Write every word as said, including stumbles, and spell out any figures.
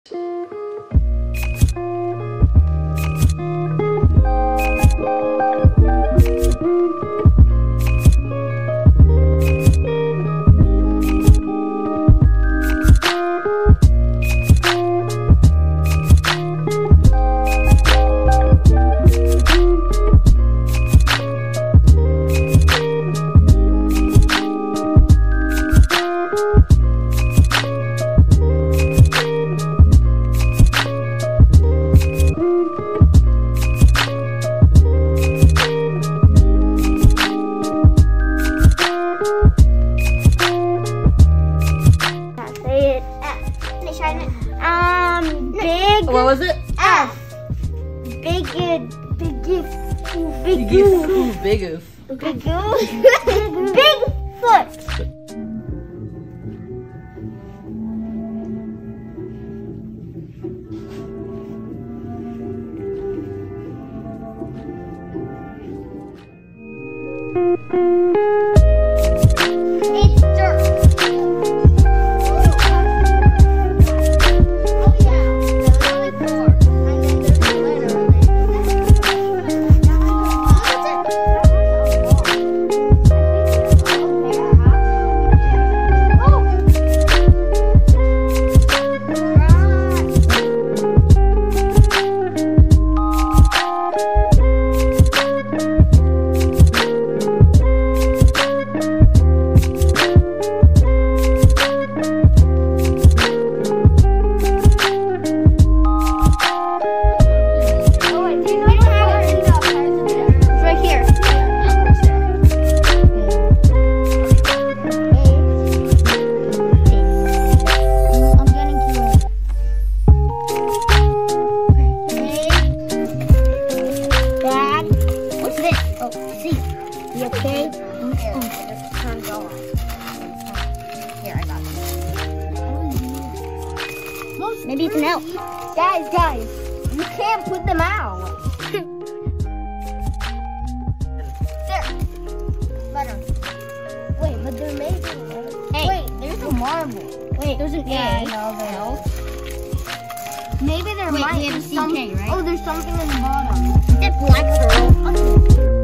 Um, big. What was it? F. Big, big, big, big, Big oof. Big oof. big, big foot. It's dirt. Okay. Here, it just turns off. Here, I got it. Maybe it's an elf. Guys, guys, you can't put them out. There. Better. Wait, but there may be. Hey. Wait, there's a marble. Wait, there's an Yeah, I A. know there. Maybe there Wait, might we have be a C K, some. right? Oh, there's something in the bottom. Is that black pearl?